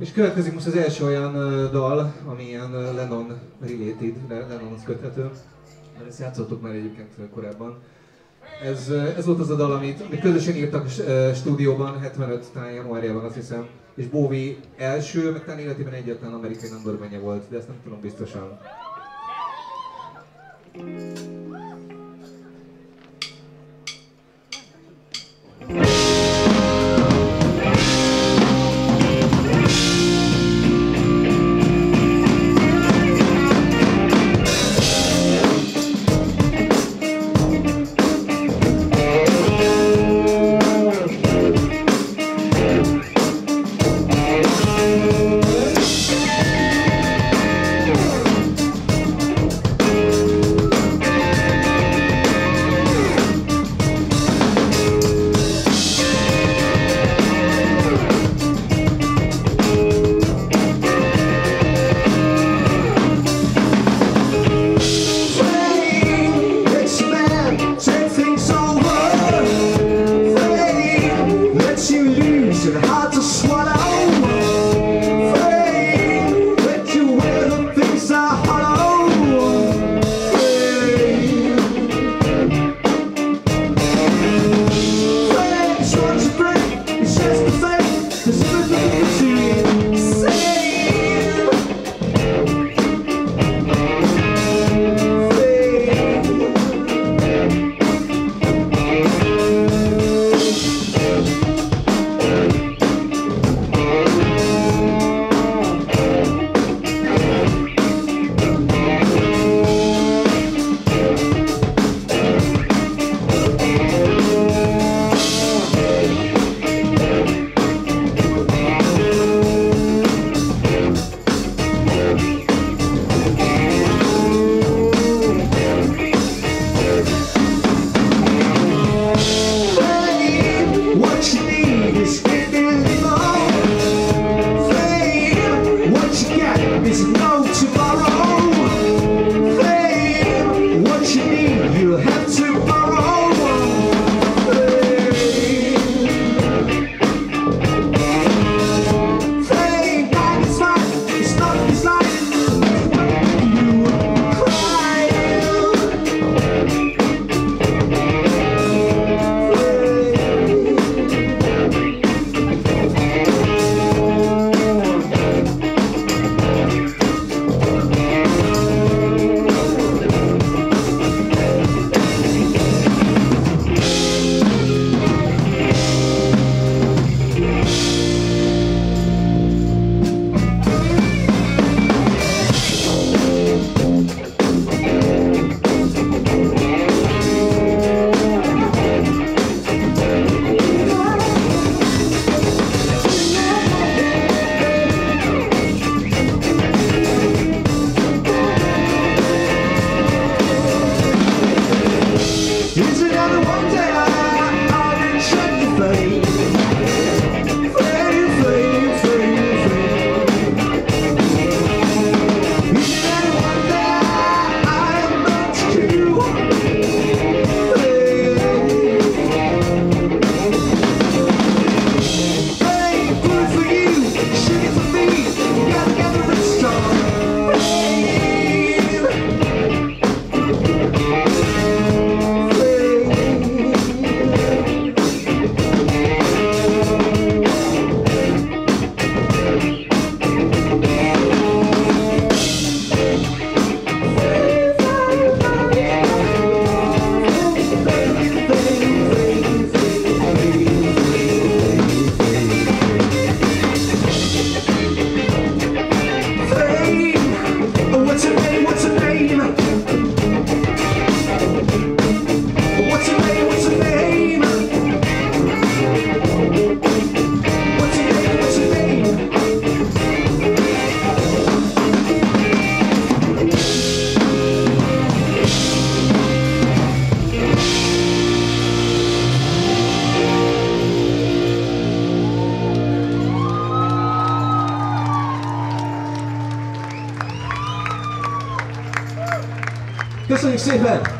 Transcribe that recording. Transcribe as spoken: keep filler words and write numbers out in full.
És következik most az első olyan uh, dal, ami ilyen uh, Lennon related, Lennonhoz köthető. Mert ezt játszottuk már egyébként korábban. Ez, uh, ez volt az a dal, amit, amit közösen írtak uh, stúdióban, hetvenöt talán januárjában azt hiszem. És Bowie első, meg talán életében egyetlen amerikai number one-je volt, de ezt nem tudom biztosan. Köszönjük szépen!